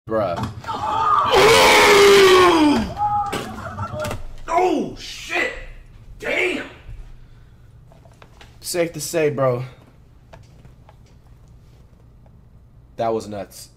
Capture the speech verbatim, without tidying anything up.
Bruh. Oh, shit! Damn! Safe to say, bro. That was nuts.